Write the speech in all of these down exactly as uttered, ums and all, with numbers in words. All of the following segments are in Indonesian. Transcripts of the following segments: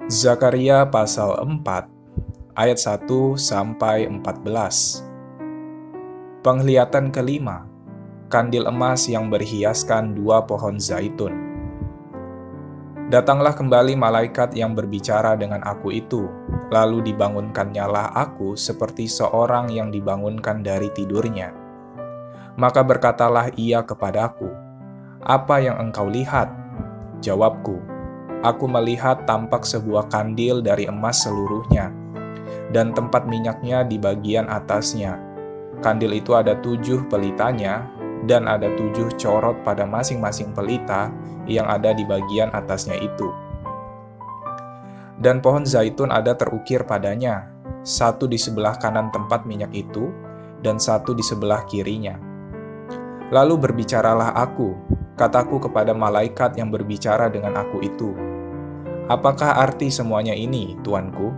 Zakaria pasal empat ayat satu sampai empat belas. Penglihatan kelima, kandil emas yang berhiaskan dua pohon zaitun. Datanglah kembali malaikat yang berbicara dengan aku itu, lalu dibangunkannyalah aku seperti seorang yang dibangunkan dari tidurnya. Maka berkatalah ia kepadaku, "Apa yang engkau lihat?" Jawabku, "Aku melihat tampak sebuah kandil dari emas seluruhnya, dan tempat minyaknya di bagian atasnya. Kandil itu ada tujuh pelitanya, dan ada tujuh corot pada masing-masing pelita yang ada di bagian atasnya itu. Dan pohon zaitun ada terukir padanya, satu di sebelah kanan tempat minyak itu, dan satu di sebelah kirinya. Lalu berbicaralah aku, kataku kepada malaikat yang berbicara dengan aku itu, "Apakah arti semuanya ini, Tuanku?"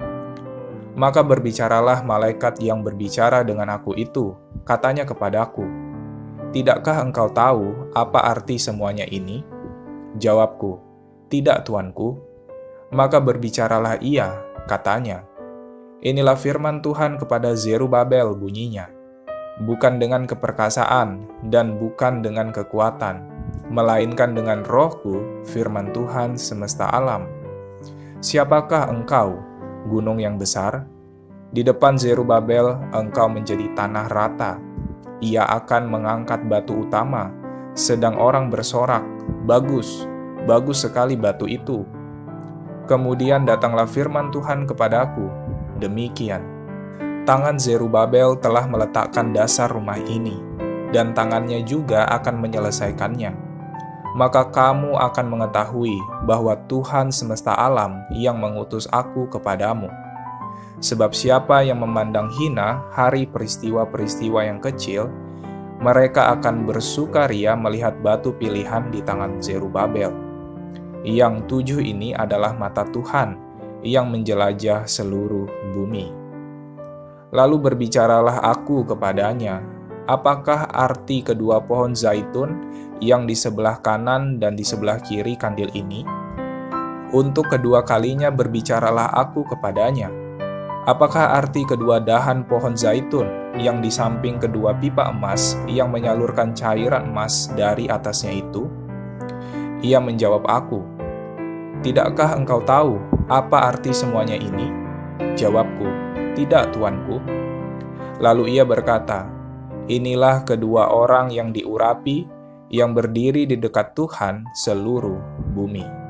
Maka berbicaralah malaikat yang berbicara dengan aku itu, katanya kepadaku, "Tidakkah engkau tahu apa arti semuanya ini?" Jawabku, "Tidak, Tuanku." Maka berbicaralah ia, katanya, "Inilah firman Tuhan kepada Zerubabel bunyinya, bukan dengan keperkasaan dan bukan dengan kekuatan, melainkan dengan rohku, firman Tuhan semesta alam. Siapakah engkau, gunung yang besar? Di depan Zerubabel engkau menjadi tanah rata. Ia akan mengangkat batu utama, sedang orang bersorak, 'Bagus, bagus sekali batu itu.' Kemudian datanglah firman Tuhan kepadaku, demikian, tangan Zerubabel telah meletakkan dasar rumah ini, dan tangannya juga akan menyelesaikannya. Maka kamu akan mengetahui bahwa Tuhan semesta alam yang mengutus aku kepadamu. Sebab siapa yang memandang hina hari peristiwa-peristiwa yang kecil, mereka akan bersukaria melihat batu pilihan di tangan Zerubabel. Yang tujuh ini adalah mata Tuhan yang menjelajah seluruh bumi." Lalu berbicaralah aku kepadanya, "Apakah arti kedua pohon zaitun yang di sebelah kanan dan di sebelah kiri kandil ini?" Untuk kedua kalinya berbicaralah aku kepadanya, "Apakah arti kedua dahan pohon zaitun yang di samping kedua pipa emas yang menyalurkan cairan emas dari atasnya itu?" Ia menjawab aku, "Tidakkah engkau tahu apa arti semuanya ini?" Jawabku, "Tidak, Tuanku." Lalu ia berkata, "Inilah kedua orang yang diurapi, yang berdiri di dekat Tuhan seluruh bumi."